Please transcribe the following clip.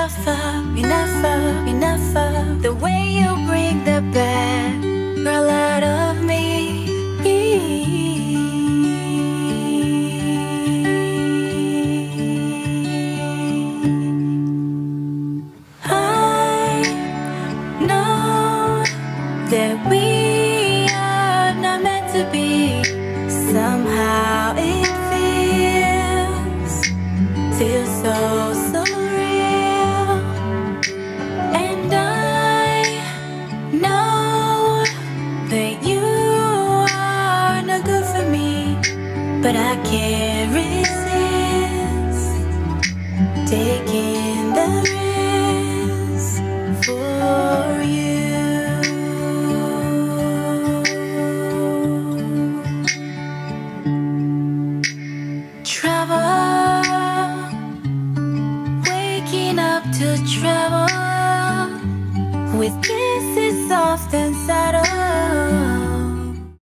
enough. The way you bring the bad girl out of me. I know that we are not meant to be. Somehow it feels so real. And I know that you are not good for me, but I can't resist taking the risk.